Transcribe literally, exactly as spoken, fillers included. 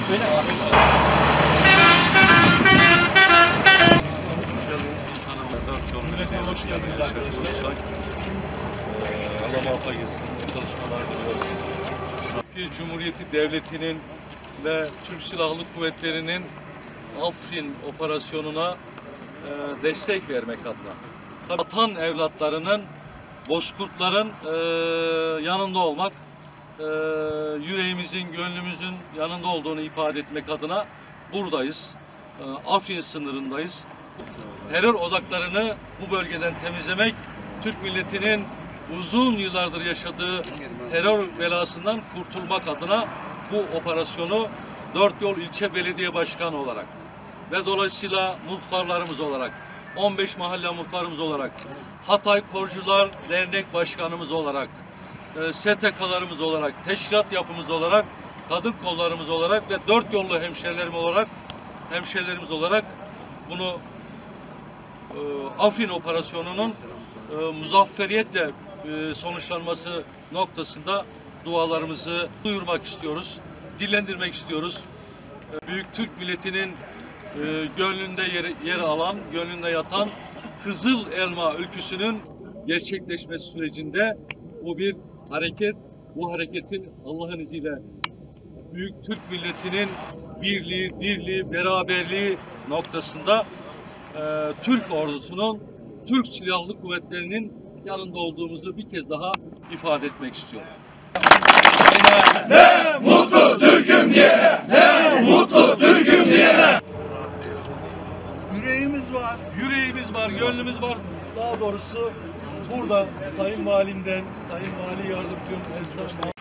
Öyle. Hoş geldiniz arkadaşlar. Allah muvaffak etsin. Çalışmalar diliyoruz. Türkiye Cumhuriyeti Devleti'nin ve Türk Silahlı Kuvvetleri'nin Afrin operasyonuna e, destek vermek adına. Vatan evlatlarının, bozkurtların e, yanında olmak, e, yüreğimizin, gönlümüzün yanında olduğunu ifade etmek adına buradayız. E, Afrin sınırındayız. Terör odaklarını bu bölgeden temizlemek, Türk milletinin uzun yıllardır yaşadığı terör belasından kurtulmak adına bu operasyonu Dört Yol İlçe Belediye Başkanı olarak ve dolayısıyla muhtarlarımız olarak, on beş mahalle muhtarımız olarak, Hatay Korcular Dernek Başkanımız olarak, S T K'larımız olarak, teşkilat yapımız olarak, kadın kollarımız olarak ve dört yollu hemşerilerim olarak, hemşerilerimiz olarak bunu e, Afrin operasyonunun e, muzafferiyetle e, sonuçlanması noktasında dualarımızı duyurmak istiyoruz, dillendirmek istiyoruz. E, Büyük Türk milletinin e, gönlünde yer, yer alan, gönlünde yatan Kızıl Elma ülküsünün gerçekleşmesi sürecinde bu bir hareket, bu hareketin Allah'ın izniyle Büyük Türk milletinin birliği, dirliği, beraberliği noktasında e, Türk ordusunun, Türk Silahlı Kuvvetleri'nin yanında olduğumuzu bir kez daha ifade etmek istiyorum. Ne mutlu Türk'üm diyene, ne mutlu Türk'üm diyene. Yüreğimiz var, yüreğimiz var, gönlümüz var. Daha doğrusu burada Sayın Valimden, Sayın Vali Yardımcım, Esnaf